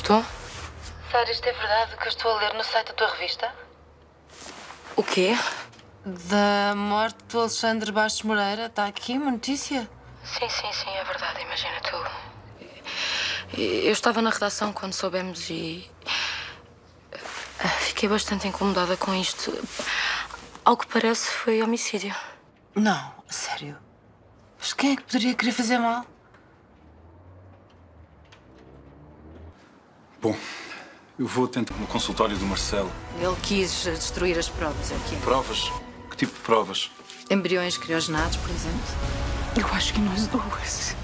Estou? Sara, isto é verdade o que eu estou a ler no site da tua revista? O quê? Da morte do Alexandre Bastos Moreira. Está aqui uma notícia? Sim, é verdade, imagina tu. Eu estava na redação quando soubemos e... fiquei bastante incomodada com isto. Ao que parece, foi homicídio. Não, a sério. Mas quem é que poderia querer fazer mal? Bom, eu vou tentar no consultório do Marcelo. Ele quis destruir as provas, é o que é. Provas? Que tipo de provas? Embriões criogenados, por exemplo. Eu acho que nós duas.